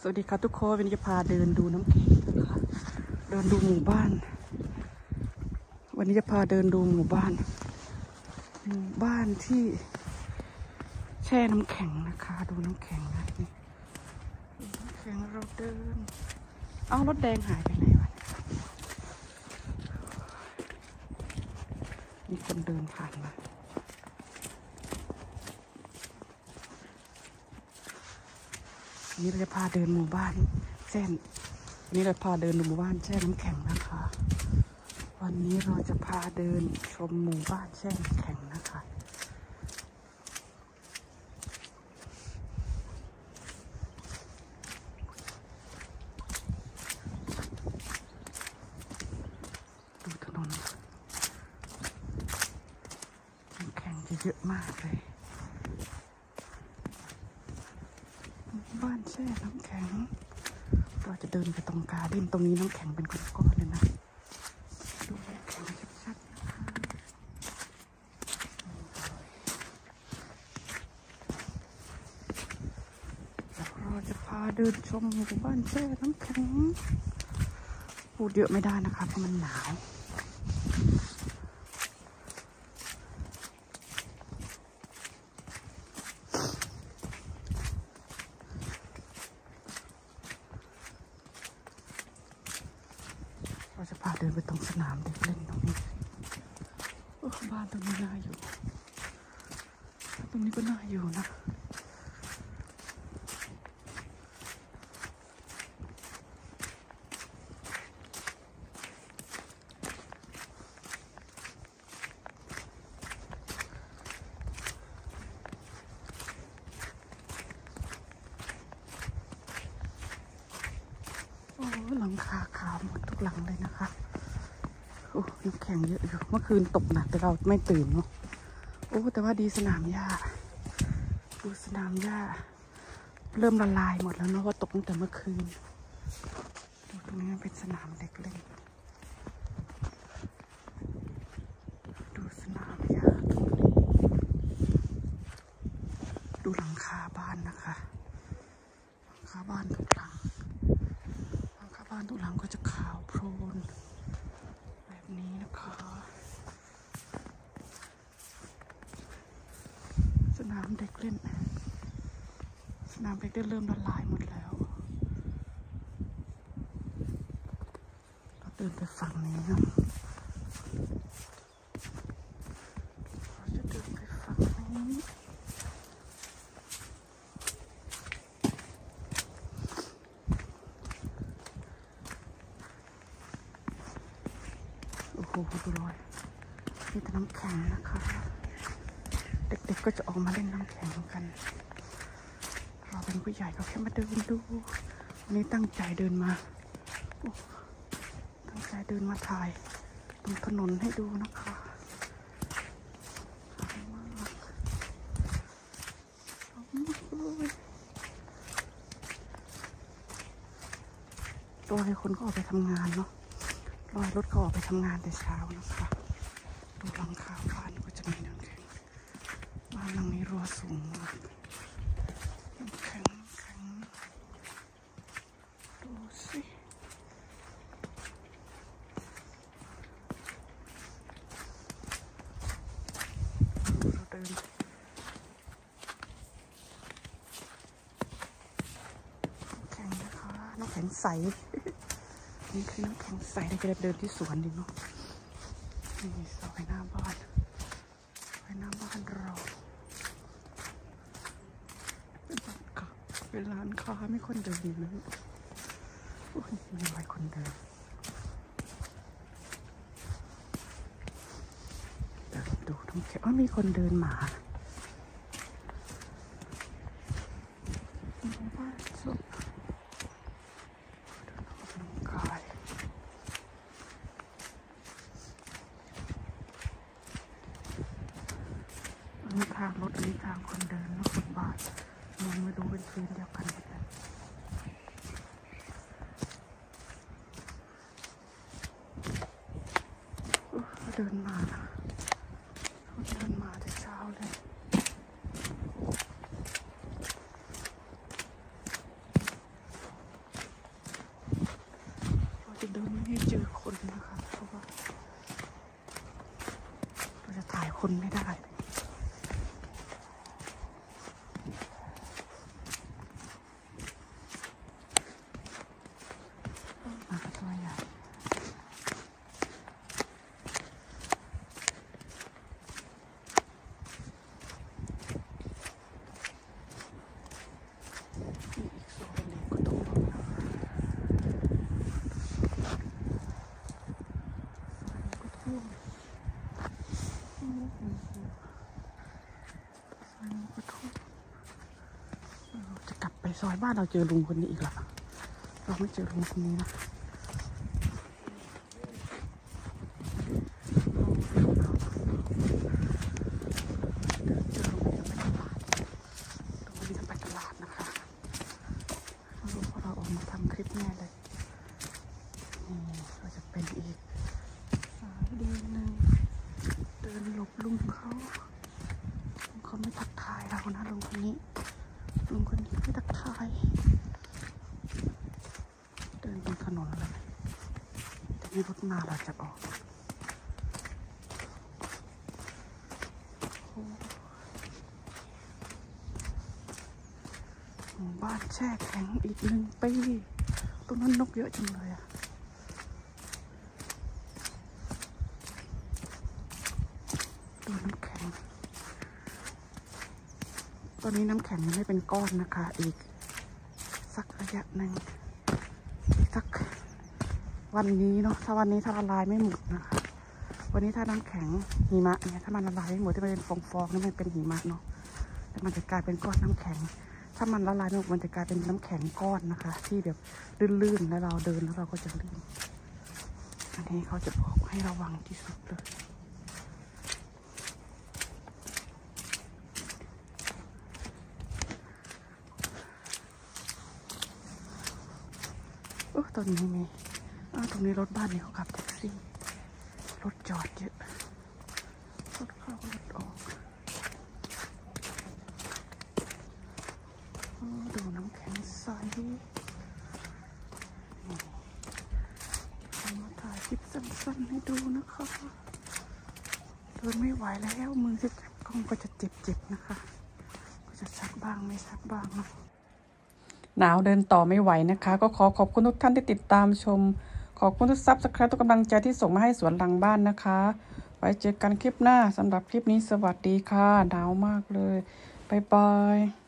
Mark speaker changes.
Speaker 1: สวัสดีครับทุกคนวันนี้จะพาเดินดูน้ำแข็งนะคะเดินดูหมู่บ้านวันนี้จะพาเดินดูหมู่บ้านที่แช่น้ำแข็งนะคะดูน้ำแข็งนะนี่น้ำแข็งเราเดินเอารถแดงหายไปไหนวะมีคนเดินผ่านมานี่เราจะพาเดินหมู่บ้านแช่นี่เราพาเดินหมู่บ้านแช่น้ำแข็งนะคะวันนี้เราจะพาเดินชมหมู่บ้านแช่น้ำแข็งนะคะดูถนนน้ำแข็งจะเยอะมากเลยบ้านแช่น้ำแข็งเราจะเดินไปตรงกาเด่นตรงนี้น้ำแข็งเป็นก้อนๆเลยนะดูน้ำแข็งชัดๆนะคะแล้วเราจะพาเดินชมหมู่บ้านแช่น้ำแข็งพูดเยอะไม่ได้นะคะเพราะมันหนาวเราจะพาเดินไปตรงสนามเด็กเล่นตรงนี้บ้านตรงนี้น่าอยู่ตรงนี้ก็น่าอยู่นะหลังคาขาวหมดทุกหลังเลยนะคะโอ้น้ำแข็งเยอะอยู่เมื่อคืนตกหนักแต่เราไม่ตื่นเนาะโอ้แต่ว่าดีสนามหญ้าดูสนามหญ้าเริ่มละลายหมดแล้วเนาะว่าตกตั้งแต่เมื่อคืนดูตรงนี้เป็นสนามเด็กเล่นดูสนามหญ้าตรงนี้ดูหลังคาบ้านนะคะหลังคาบ้านทุกหลังบ้านทุกหลังก็จะขาวโพลนแบบนี้นะคะสนามเด็กเล่นสนามเด็กเล่นเริ่มละลายหมดแล้วเราเดินไปฝั่งนี้นะเราจะเดินไปฝั่งนี้โอ้โหดูรอยนี่แต่น้ำแข็งนะคะเด็กๆก็จะออกมาเล่นน้ำแข็งกันเราเป็นผู้ใหญ่ก็แค่มาเดินดูวันนี้ตั้งใจเดินมาตั้งใจเดินมาถ่ายตรงถนนให้ดูนะคะรอยคนก็ออกไปทำงานเนาะรอยรถก็ออกไปทำงานแต่เช้านะคะดูหลังคาบ้านก็จะมีน้ำแข็งบ้านหลังนี้รั้วสูงมากน้ำแข็งดูสิเราเดินน้ำแข็งนะคะน้ำแข็งใสนี่คือน้ำแข็งใสเราจะเดินที่สวนดีเนาะนี่ซอยหน้าบ้านเราเป็นร้านค้าไม่คนเดินเลยมีหลายคนเดินดูน้ำแข็งมีคนเดินหมาบ้านสุดนี่ทางรถอันนี้ทางคนเดินรถฟุตบาทมองไม่ดูเป็นพื้นเดียวกันหมดเลยเดินมาแต่เช้าเลยนไม่ได้ตัวใหญ่จะกลับไปซอยบ้านเราเจอลุงคนนี้อีกแล้วเราไม่เจอลุงคนนี้นะมาทำคลิปแน่เลยนี่ก็จะเป็นอีกสายเดินหนึ่งเดินหลบลุงเขาไม่ทักทายเรานะลุงคนนี้ไม่ทักทายเดินบนถนนเลยแต่มีรถมาเราจะออกหมู่บ้านแช่แข็งอีก1 ปีตรงนั้นนกเยอะจังเลยอะดูน้ำแข็งตอนนี้น้ำแข็งยังไม่เป็นก้อนนะคะอีกสักระยะหนึ่งอีกสักวันนี้เนาะถ้าวันนี้ถ้าละลายไม่หมดนะคะวันนี้ถ้าน้ำแข็งหิมะเนี่ยถ้ามันละลายไม่หมดที่มันเป็นฟองๆนี่มันเป็นหิมะเนาะแต่มันจะกลายเป็นก้อนน้ำแข็งถ้ามันละลายไม่หมดมันจะกลายเป็นน้ำแข็งก้อนนะคะที่แบบลื่นๆแล้วเราเดินแล้วเราก็จะลื่นอันนี้เขาจะบอกให้ระวังที่สุดเลยตรงนี้มีตรงนี้รถบ้านเนี่ยเขาขับแท็กซี่รถจอดเยอะรถเข้ารถออกดูน้ำแข็งใสมาถ่ายคลิปสั้นๆให้ดูนะคะเดินไม่ไหวแล้วมือที่จับกล้องก็จะเจ็บๆนะคะก็จะชักบ้างไม่ชักบ้างนะหนาวเดินต่อไม่ไหวนะคะก็ขอบคุณทุกท่านที่ติดตามชมขอบคุณทุกซับสไครต์ทุกกำลังใจที่ส่งมาให้สวนหลังบ้านนะคะไว้เจอกันคลิปหน้าสำหรับคลิปนี้สวัสดีค่ะหนาวมากเลยบ๊ายบาย